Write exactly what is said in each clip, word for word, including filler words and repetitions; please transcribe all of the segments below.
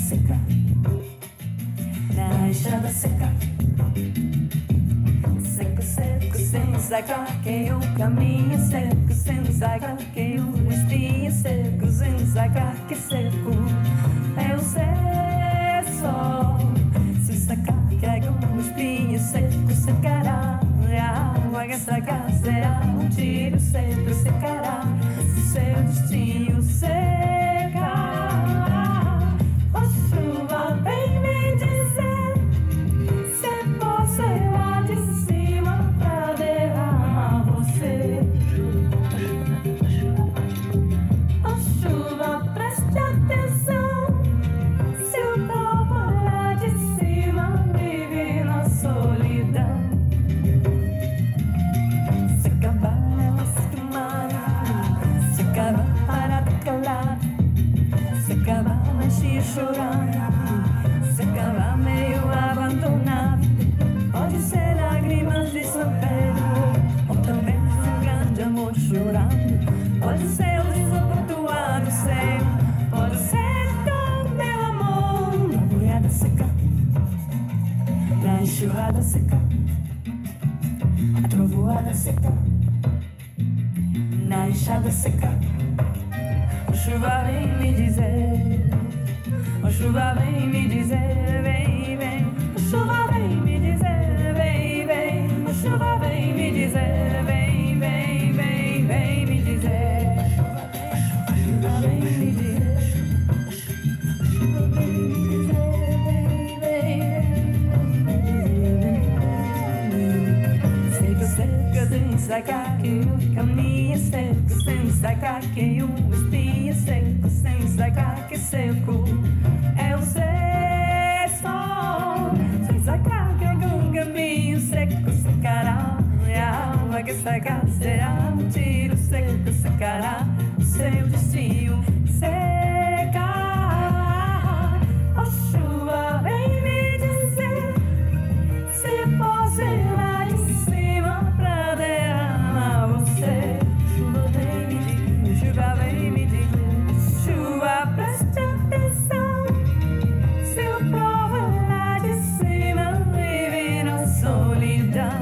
seca, na enxada seca. Seco, seco, sem zaga, quem o caminho seco, sem zaga, quem o espinho seco, sem zaga, que seco é o céu só. Se sacar, quer o espinho seco, secará. A água que sacar será um tiro seco, secará. Se seu destino seca, a chuva vem me dizer se você lá de cima pra derramar você. A chuva, preste atenção, se o povo lá de cima vive na solidão. Se acabar ela se tomar, se acabar parada calada, se acabar mexer chorando, se acabar meio abandonado. Pode ser lágrimas de São Pedro, ou também um grande amor chorando. Pode ser o desapontoado cego, pode ser todo meu amor. Na boiada seca, na enxurrada seca, a trovoada seca, na enxada seca. O chuva vem me dizer, o chuva vem me dizer, vem, vem. O chuva vem me dizer, vem, vem. O chuva vem me dizer, vem, vem, vem, vem me dizer. O chuva vem me dizer, o chuva vem me dizer, vem, vem. Seco, seco, sem sacar que o caminho é seco, sem sacar que o espinho é seco, sem sacar que seco é o céu, sem sacar que algum caminho seco secará. E a água que sacar será um tiro seco, secará o seu destino seca. A chuva vem me dizer se você lá de cima pra derramar você. Chuva vem me dizer, chuva vem me dizer, chuva, preste atenção, se o povo lá de cima vive na solidão.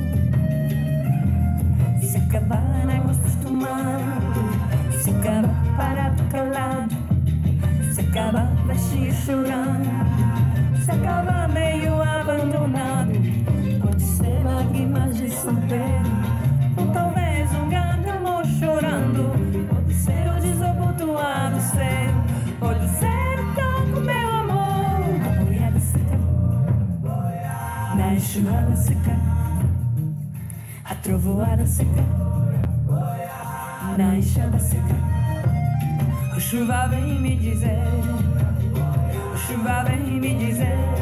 Se acabar negócio tomado, se acabar parado calado, se acabar baixinho chorando, se acabar meio abandonado. Pode ser lágrimas de São Pedro, ou talvez um grande amor chorando. Pode ser o desapontoado cego, pode ser o campo meu amor. Na boiada seca, na enxurrada seca, a trovoada seca, na enxada seca. O chuva vem me dizer, o chuva vem me dizer,